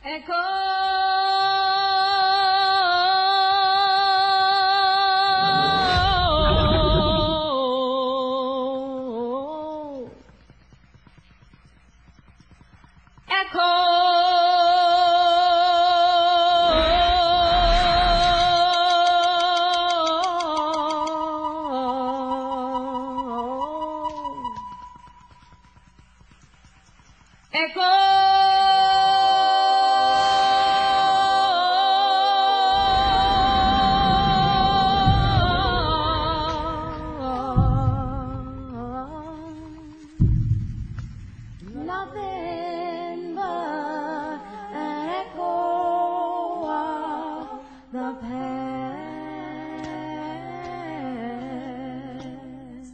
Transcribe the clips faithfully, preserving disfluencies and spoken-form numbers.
Echo. Nothing but an echo of the past.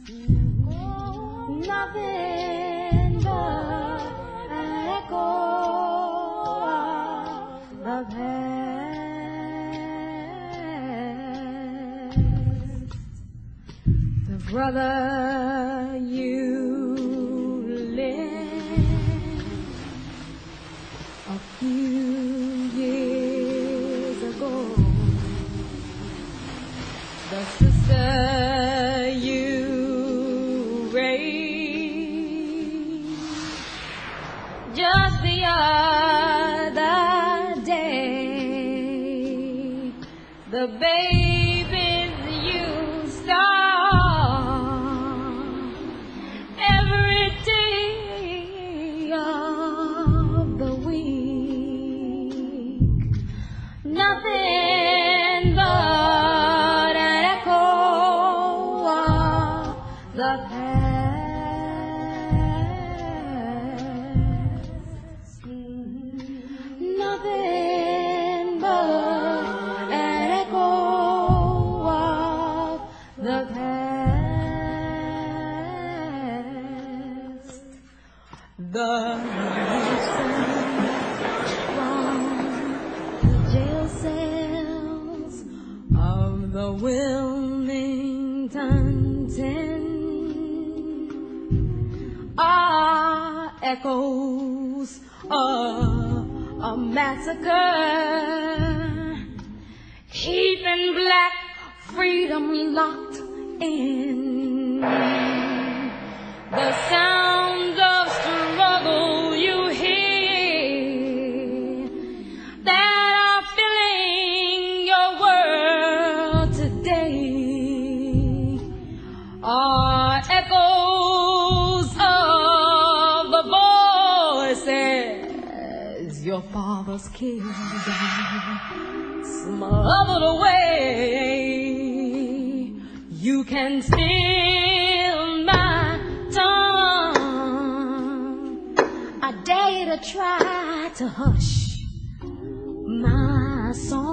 Nothing but an echo of the past. The brother you a few years ago, the sister you raised just the other day, the babies you saw every day of the week. Nothing but an echo of the past. Nothing but an echo of the past. The the Wilmington Ten are echoes of a massacre, keeping black freedom locked in. The sounds of struggle you hear that are filling your world today are echoes of the voices your fathers killed, smothered away. You can steal my tongue, I dare you to try to hush my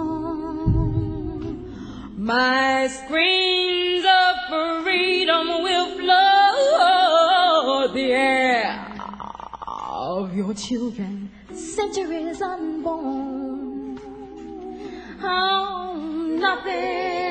song. My screams of freedom will flood the air of your children, centuries unborn. Oh, nothing